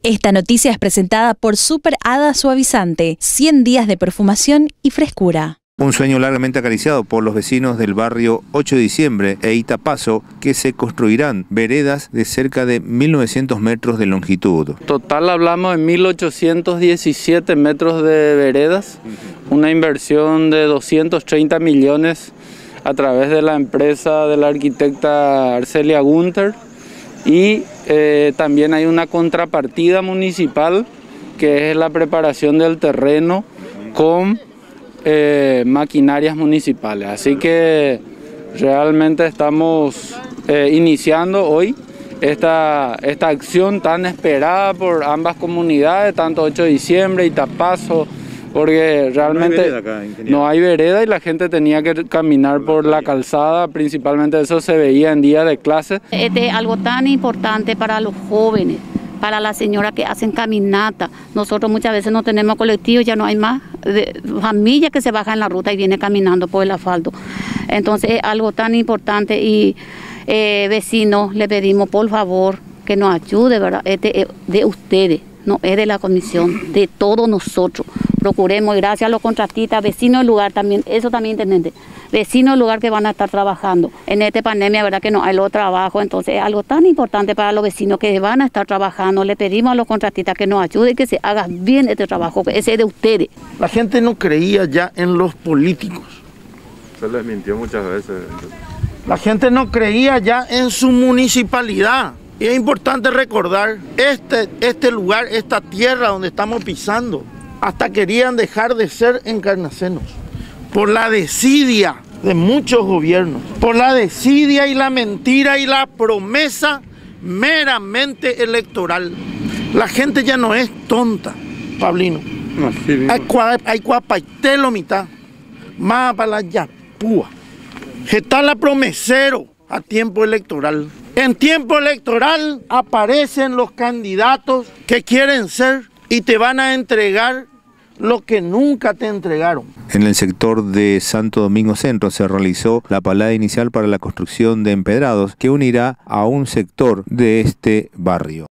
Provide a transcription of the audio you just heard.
Esta noticia es presentada por Super Hada Suavizante, 100 días de perfumación y frescura. Un sueño largamente acariciado por los vecinos del barrio 8 de diciembre e Itapazo, que se construirán veredas de cerca de 1900 metros de longitud. Total hablamos de 1817 metros de veredas, una inversión de 230 millones a través de la empresa de la arquitecta Arcelia Gunter, y también hay una contrapartida municipal que es la preparación del terreno con maquinarias municipales. Así que realmente estamos iniciando hoy esta acción tan esperada por ambas comunidades, tanto 8 de diciembre y Itapazo, porque realmente no hay vereda y la gente tenía que caminar por la calzada, principalmente eso se veía en días de clase. Este es algo tan importante para los jóvenes, para las señoras que hacen caminata. Nosotros muchas veces no tenemos colectivos, ya no hay más familias que se bajan en la ruta y vienen caminando por el asfalto. Entonces es algo tan importante y vecinos, le pedimos por favor que nos ayude, ¿verdad? Este es de ustedes, no es de la comisión, de todos nosotros. Procuremos, gracias a los contratistas, vecinos del lugar también, eso también, intendente, vecinos del lugar que van a estar trabajando. En esta pandemia, verdad que no hay los trabajos, entonces es algo tan importante para los vecinos que van a estar trabajando. Le pedimos a los contratistas que nos ayuden, que se haga bien este trabajo, que ese es de ustedes. La gente no creía ya en los políticos. Se les mintió muchas veces. La gente no creía ya en su municipalidad. Y es importante recordar este lugar, esta tierra donde estamos pisando. Hasta querían dejar de ser encarnacenos por la desidia de muchos gobiernos, por la desidia y la mentira y la promesa meramente electoral. La gente ya no es tonta, Pablino. No, sí, hay cuapaitelo mitad, más para la yapúa. Está la promesero a tiempo electoral. En tiempo electoral aparecen los candidatos que quieren ser y te van a entregar lo que nunca te entregaron. En el sector de Santo Domingo Centro se realizó la palada inicial para la construcción de empedrados que unirá a un sector de este barrio.